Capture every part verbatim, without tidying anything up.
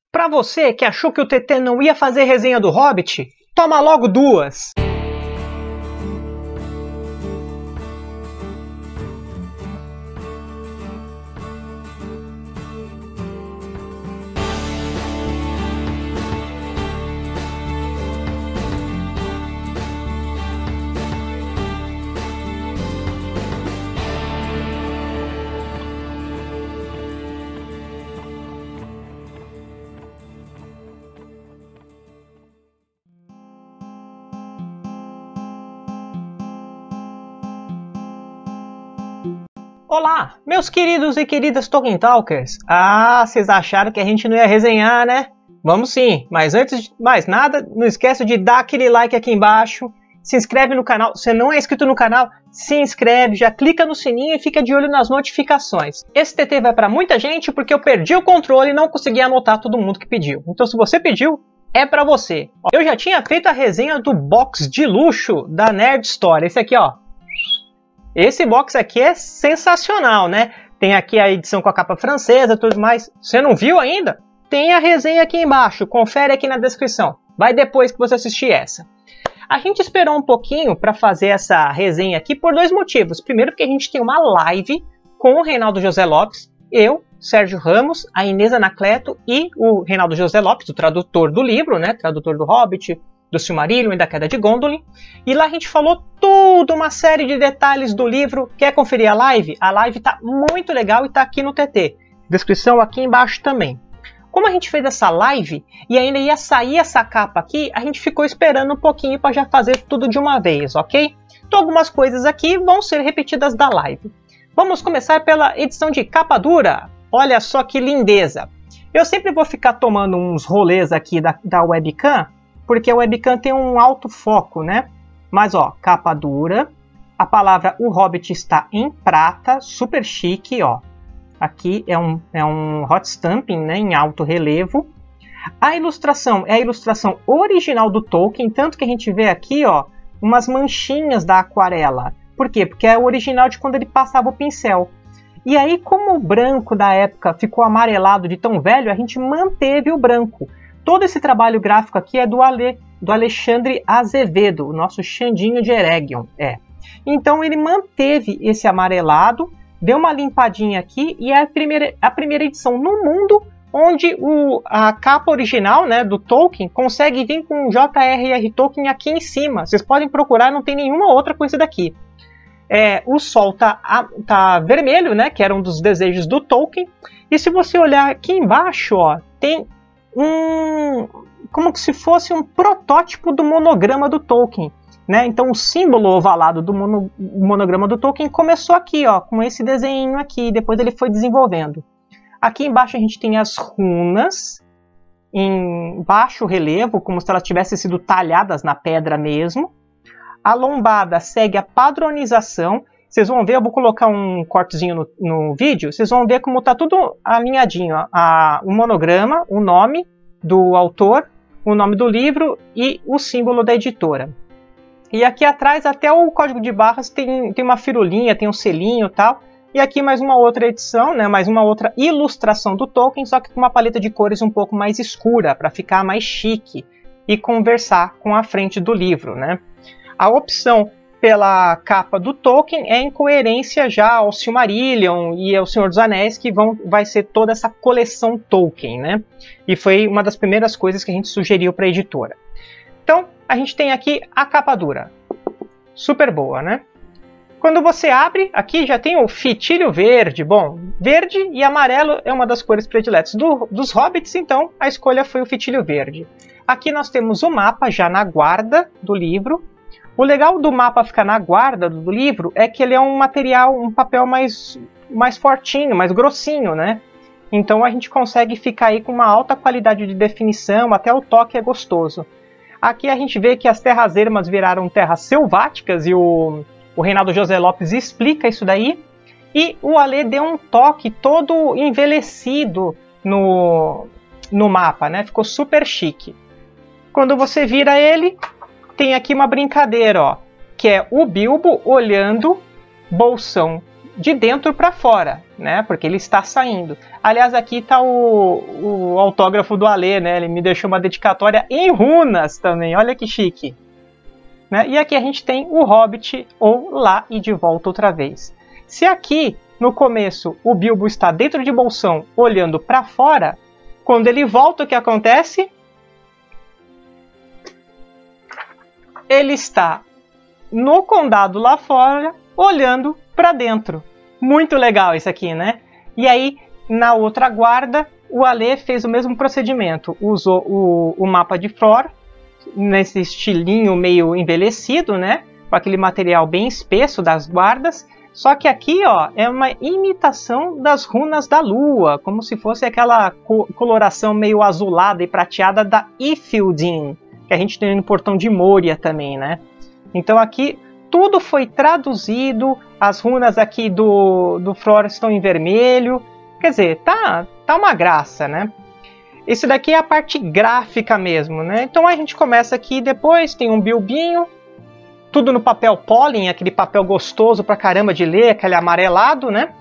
Pra você que achou que o T T não ia fazer resenha do Hobbit, toma logo duas! Olá, meus queridos e queridas Tolkien Talkers! Ah, vocês acharam que a gente não ia resenhar, né? Vamos sim, mas antes de mais nada, não esqueça de dar aquele like aqui embaixo, se inscreve no canal, se não é inscrito no canal, se inscreve, já clica no sininho e fica de olho nas notificações. Esse T T vai para muita gente porque eu perdi o controle e não consegui anotar todo mundo que pediu. Então se você pediu, é para você. Eu já tinha feito a resenha do box de luxo da Nerd Store, esse aqui ó. Esse box aqui é sensacional, né? Tem aqui a edição com a capa francesa e tudo mais. Você não viu ainda? Tem a resenha aqui embaixo. Confere aqui na descrição. Vai depois que você assistir essa. A gente esperou um pouquinho para fazer essa resenha aqui por dois motivos. Primeiro, porque a gente tem uma live com o Reinaldo José Lopes. Eu, Sérgio Ramos, a Inês Anacleto e o Reinaldo José Lopes, o tradutor do livro, né? Tradutor do Hobbit, do Silmarillion e da Queda de Gondolin. E lá a gente falou tudo, uma série de detalhes do livro. Quer conferir a live? A live tá muito legal e tá aqui no T T. Descrição aqui embaixo também. Como a gente fez essa live e ainda ia sair essa capa aqui, a gente ficou esperando um pouquinho para já fazer tudo de uma vez, ok? Então algumas coisas aqui vão ser repetidas da live. Vamos começar pela edição de capa dura. Olha só que lindeza. Eu sempre vou ficar tomando uns rolês aqui da, da webcam, porque a webcam tem um alto foco, né? Mas ó, capa dura, a palavra O Hobbit está em prata, super chique, ó. Aqui é um, é um hot stamping, né, em alto relevo. A ilustração é a ilustração original do Tolkien, tanto que a gente vê aqui, ó, umas manchinhas da aquarela. Por quê? Porque é o original de quando ele passava o pincel. E aí, como o branco da época ficou amarelado de tão velho, a gente manteve o branco. Todo esse trabalho gráfico aqui é do, Ale, do Alexandre Azevedo, o nosso Xandinho de Eregion. É. Então ele manteve esse amarelado, deu uma limpadinha aqui e é a primeira, a primeira edição no mundo onde o, a capa original, né, do Tolkien consegue vir com J R R Tolkien aqui em cima. Vocês podem procurar, não tem nenhuma outra coisa daqui. É, o sol tá, tá vermelho, né, que era um dos desejos do Tolkien. E se você olhar aqui embaixo, ó, tem um, como se fosse um protótipo do monograma do Tolkien, né? Então o símbolo ovalado do mono, monograma do Tolkien começou aqui, ó, com esse desenho aqui, depois ele foi desenvolvendo. Aqui embaixo a gente tem as runas em baixo relevo, como se elas tivessem sido talhadas na pedra mesmo. A lombada segue a padronização. Vocês vão ver, eu vou colocar um cortezinho no, no vídeo, vocês vão ver como está tudo alinhadinho. Ó. A, o monograma, o nome do autor, o nome do livro e o símbolo da editora. E aqui atrás até o código de barras tem, tem uma firulinha, tem um selinho e tal. E aqui mais uma outra edição, né, mais uma outra ilustração do Tolkien, só que com uma paleta de cores um pouco mais escura, para ficar mais chique e conversar com a frente do livro, né? A opção pela capa do Tolkien é em coerência já ao Silmarillion e ao Senhor dos Anéis, que vão, vai ser toda essa coleção Tolkien, né? E foi uma das primeiras coisas que a gente sugeriu para a editora. Então, a gente tem aqui a capa dura. Super boa, né? Quando você abre, aqui já tem o fitilho verde. Bom, verde e amarelo é uma das cores prediletas do, dos hobbits, então a escolha foi o fitilho verde. Aqui nós temos o mapa já na guarda do livro. O legal do mapa ficar na guarda do livro é que ele é um material, um papel mais, mais fortinho, mais grossinho, né? Então a gente consegue ficar aí com uma alta qualidade de definição, até o toque é gostoso. Aqui a gente vê que as terras ermas viraram terras selváticas e o, o Reinaldo José Lopes explica isso daí. E o Ale deu um toque todo envelhecido no, no mapa, né? Ficou super chique. Quando você vira ele, tem aqui uma brincadeira, ó, que é o Bilbo olhando bolsão de dentro para fora, né? Porque ele está saindo. Aliás, aqui está o, o autógrafo do Alê, né? Ele me deixou uma dedicatória em runas também. Olha que chique. Né? E aqui a gente tem o Hobbit, ou Lá e de Volta Outra Vez. Se aqui, no começo, o Bilbo está dentro de Bolsão, olhando para fora, quando ele volta, o que acontece? Ele está no condado lá fora, olhando para dentro. Muito legal isso aqui, né? E aí, na outra guarda, o Alê fez o mesmo procedimento. Usou o, o mapa de Fror, nesse estilinho meio envelhecido, né? Com aquele material bem espesso das guardas. Só que aqui, ó, é uma imitação das runas da lua, como se fosse aquela co coloração meio azulada e prateada da Ithildin, que a gente tem no Portão de Moria também, né? Então aqui tudo foi traduzido, as runas aqui do, do Fror estão em vermelho, quer dizer, tá, tá uma graça, né? Esse daqui é a parte gráfica mesmo, né? Então a gente começa aqui, depois tem um bilbinho, tudo no papel pólen, aquele papel gostoso pra caramba de ler, aquele amarelado, né?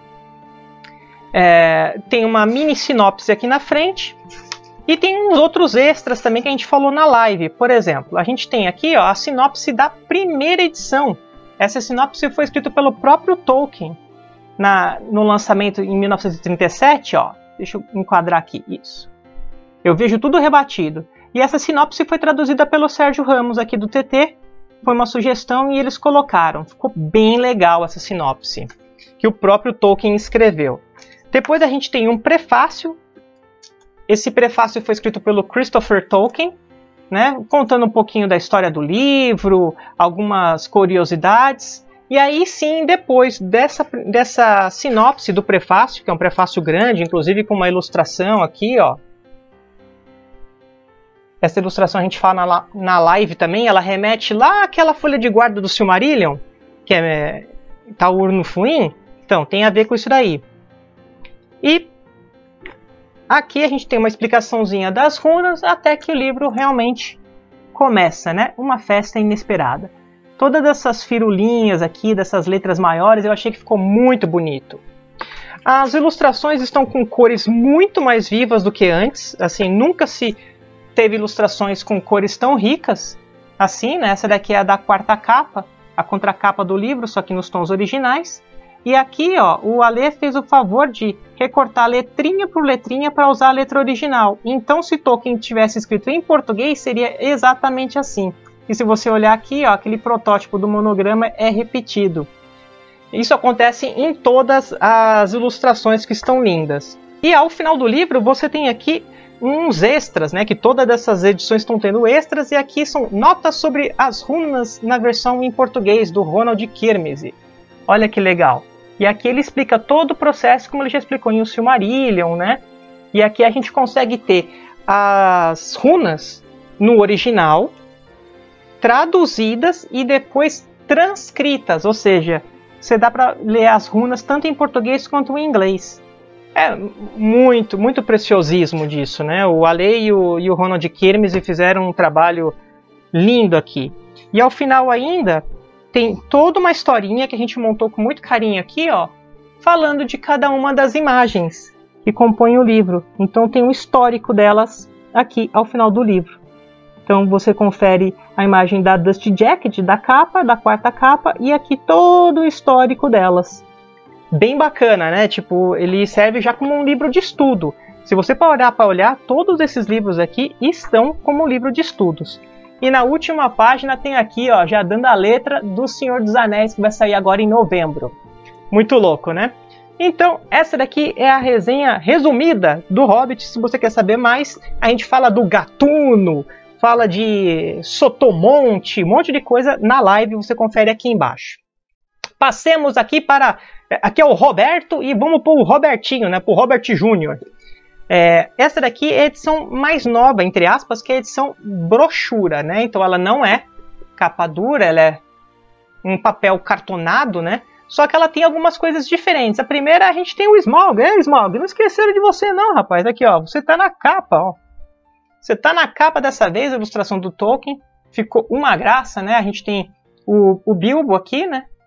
É, tem uma mini sinopse aqui na frente. E tem uns outros extras também que a gente falou na live. Por exemplo, a gente tem aqui, ó, a sinopse da primeira edição. Essa sinopse foi escrita pelo próprio Tolkien na, no lançamento em mil novecentos e trinta e sete. Ó. Deixa eu enquadrar aqui. Isso. Eu vejo tudo rebatido. E essa sinopse foi traduzida pelo Sérgio Ramos aqui do T T. Foi uma sugestão e eles colocaram. Ficou bem legal essa sinopse, que o próprio Tolkien escreveu. Depois a gente tem um prefácio. Esse prefácio foi escrito pelo Christopher Tolkien, né, contando um pouquinho da história do livro, algumas curiosidades. E aí sim, depois dessa, dessa sinopse do prefácio, que é um prefácio grande, inclusive com uma ilustração aqui, ó. Essa ilustração a gente fala na, na live também, ela remete lá àquela folha de guarda do Silmarillion, que é Taur no Fuin. Então, tem a ver com isso daí. E aqui a gente tem uma explicaçãozinha das runas, até que o livro realmente começa, né? Uma festa inesperada. Todas essas firulinhas aqui, dessas letras maiores, eu achei que ficou muito bonito. As ilustrações estão com cores muito mais vivas do que antes. Assim, nunca se teve ilustrações com cores tão ricas assim, né? Essa daqui é a da quarta capa, a contracapa do livro, só que nos tons originais. E aqui, ó, o Alê fez o favor de recortar letrinha por letrinha para usar a letra original. Então, se Tolkien tivesse escrito em português, seria exatamente assim. E se você olhar aqui, ó, aquele protótipo do monograma é repetido. Isso acontece em todas as ilustrações que estão lindas. E ao final do livro, você tem aqui uns extras, né? Que todas essas edições estão tendo extras. E aqui são notas sobre as runas na versão em português do Ronald Kirmese. Olha que legal. E aqui ele explica todo o processo, como ele já explicou em O Silmarillion, né? E aqui a gente consegue ter as runas no original, traduzidas e depois transcritas. Ou seja, você dá para ler as runas tanto em português quanto em inglês. É muito, muito preciosismo disso, né? O Alê e o, e o Ronald Kirmese fizeram um trabalho lindo aqui. E ao final ainda tem toda uma historinha que a gente montou com muito carinho aqui, ó, falando de cada uma das imagens que compõem o livro. Então tem um histórico delas aqui ao final do livro. Então você confere a imagem da Dusty Jacket, da capa, da quarta capa, e aqui todo o histórico delas. Bem bacana, né? Tipo, ele serve já como um livro de estudo. Se você parar para olhar, todos esses livros aqui estão como livro de estudos. E na última página tem aqui, ó, já dando a letra do Senhor dos Anéis, que vai sair agora em novembro. Muito louco, né? Então, essa daqui é a resenha resumida do Hobbit. Se você quer saber mais, a gente fala do Gatuno, fala de Sotomonte, um monte de coisa na live, você confere aqui embaixo. Passemos aqui para... Aqui é o Roberto e vamos para o Robertinho, né? Para o Robert Júnior É, essa daqui é a edição mais nova, entre aspas, que é a edição brochura, né? Então ela não é capa dura, ela é um papel cartonado, né? Só que ela tem algumas coisas diferentes. A primeira, a gente tem o Smaug. É, Smaug, não esqueceram de você não, rapaz. Aqui, ó, você tá na capa, ó. Você tá na capa dessa vez, a ilustração do Tolkien. Ficou uma graça, né? A gente tem o, o Bilbo aqui, né?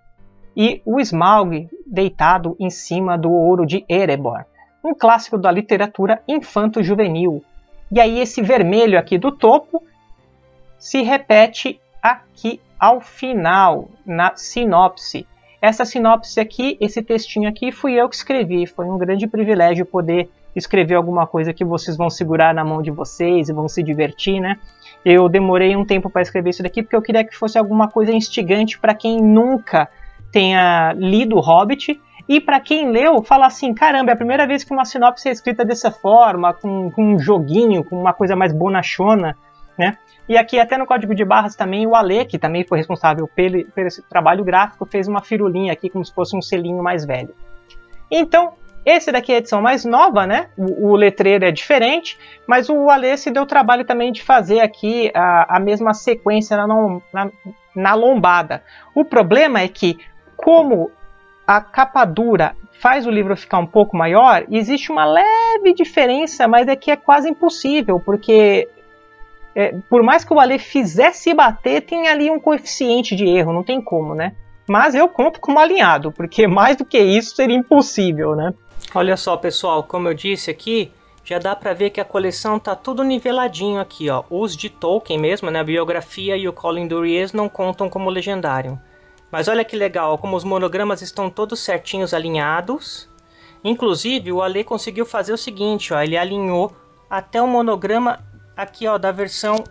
e o Smaug deitado em cima do ouro de Erebor, um clássico da literatura infanto-juvenil. E aí esse vermelho aqui do topo se repete aqui ao final, na sinopse. Essa sinopse aqui, esse textinho aqui, fui eu que escrevi. Foi um grande privilégio poder escrever alguma coisa que vocês vão segurar na mão de vocês e vão se divertir, né? Eu demorei um tempo para escrever isso daqui porque eu queria que fosse alguma coisa instigante para quem nunca tenha lido o Hobbit. E para quem leu, fala assim, caramba, é a primeira vez que uma sinopse é escrita dessa forma, com, com um joguinho, com uma coisa mais bonachona, né? E aqui até no código de barras também o Ale, que também foi responsável pelo, pelo esse trabalho gráfico, fez uma firulinha aqui como se fosse um selinho mais velho. Então, esse daqui é a edição mais nova, né? O, o letreiro é diferente, mas o Ale se deu o trabalho também de fazer aqui a, a mesma sequência na, na, na lombada. O problema é que, como a capa dura faz o livro ficar um pouco maior, existe uma leve diferença, mas é que é quase impossível, porque é, por mais que o Ale fizesse bater, tem ali um coeficiente de erro, não tem como, né? Mas eu conto como alinhado, porque mais do que isso seria impossível, né? Olha só, pessoal, como eu disse aqui, já dá pra ver que a coleção tá tudo niveladinho aqui, ó. Os de Tolkien mesmo, né? A biografia e o Colin Duries não contam como legendário. Mas olha que legal, como os monogramas estão todos certinhos alinhados. Inclusive, o Ale conseguiu fazer o seguinte, ó, ele alinhou até o monograma aqui, ó, da versão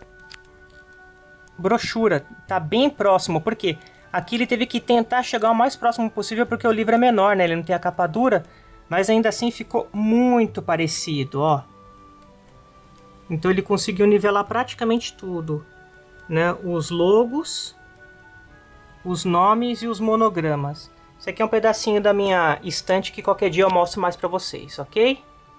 brochura. Tá bem próximo, porque aqui ele teve que tentar chegar o mais próximo possível porque o livro é menor, né? Ele não tem a capa dura, mas ainda assim ficou muito parecido, ó. Então ele conseguiu nivelar praticamente tudo, né? Os logos, os nomes e os monogramas. Isso aqui é um pedacinho da minha estante que qualquer dia eu mostro mais para vocês, ok?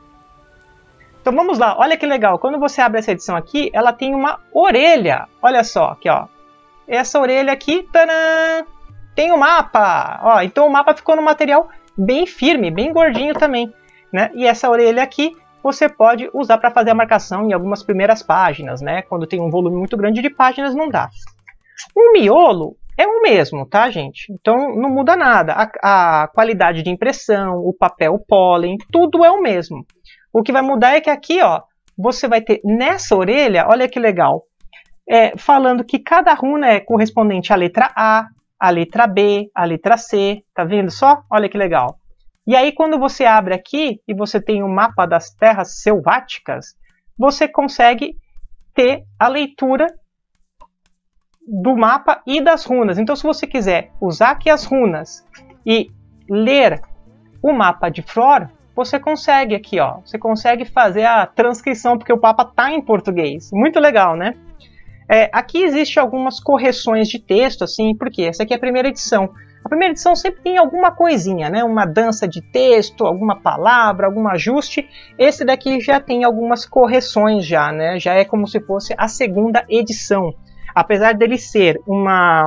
Então vamos lá, olha que legal. Quando você abre essa edição aqui, ela tem uma orelha. Olha só, aqui ó. Essa orelha aqui, tadã, tem o um mapa. Ó, então o mapa ficou no material bem firme, bem gordinho também, né? E essa orelha aqui você pode usar para fazer a marcação em algumas primeiras páginas, né? Quando tem um volume muito grande de páginas, não dá. O miolo é o mesmo, tá, gente? Então não muda nada. A, a qualidade de impressão, o papel, o pólen, tudo é o mesmo. O que vai mudar é que aqui, ó, você vai ter nessa orelha, olha que legal, é, falando que cada runa é correspondente à letra A, à letra B, à letra C, tá vendo só? Olha que legal. E aí quando você abre aqui e você tem o mapa das terras selváticas, você consegue ter a leitura do mapa e das runas. Então se você quiser usar aqui as runas e ler o mapa de Flor, você consegue aqui, ó. Você consegue fazer a transcrição, porque o mapa tá em português. Muito legal, né? É, aqui existe algumas correções de texto, assim, porque essa aqui é a primeira edição. A primeira edição sempre tem alguma coisinha, né? Uma dança de texto, alguma palavra, algum ajuste. Esse daqui já tem algumas correções já, né? Já é como se fosse a segunda edição. Apesar dele ser uma,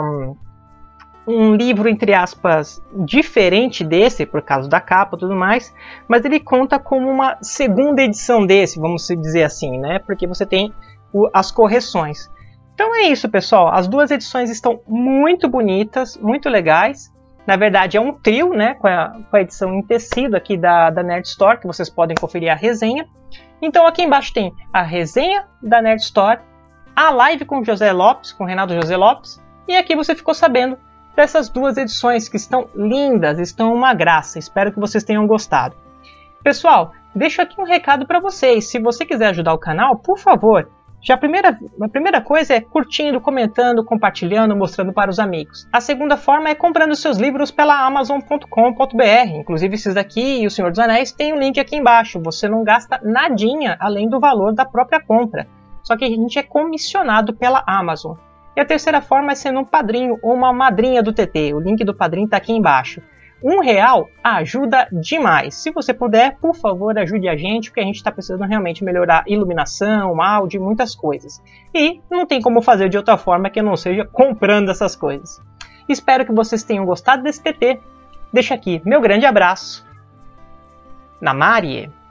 um livro, entre aspas, diferente desse, por causa da capa e tudo mais, mas ele conta como uma segunda edição desse, vamos dizer assim, né? Porque você tem o, as correções. Então é isso, pessoal. As duas edições estão muito bonitas, muito legais. Na verdade é um trio, né, com a, com a edição em tecido aqui da, da Nerd Store, que vocês podem conferir a resenha. Então aqui embaixo tem a resenha da Nerd Store, a live com José Lopes, com Renato José Lopes, e aqui você ficou sabendo dessas duas edições que estão lindas, estão uma graça. Espero que vocês tenham gostado. Pessoal, deixo aqui um recado para vocês. Se você quiser ajudar o canal, por favor, já a primeira, a primeira coisa é curtindo, comentando, compartilhando, mostrando para os amigos. A segunda forma é comprando seus livros pela amazon ponto com ponto br. Inclusive esses daqui e o Senhor dos Anéis tem um link aqui embaixo. Você não gasta nadinha além do valor da própria compra. Só que a gente é comissionado pela Amazon. E a terceira forma é sendo um padrinho ou uma madrinha do T T. O link do padrinho está aqui embaixo. Um real ajuda demais. Se você puder, por favor, ajude a gente, porque a gente está precisando realmente melhorar iluminação, áudio, muitas coisas. E não tem como fazer de outra forma que não seja comprando essas coisas. Espero que vocês tenham gostado desse T T. Deixo aqui meu grande abraço. Namarie.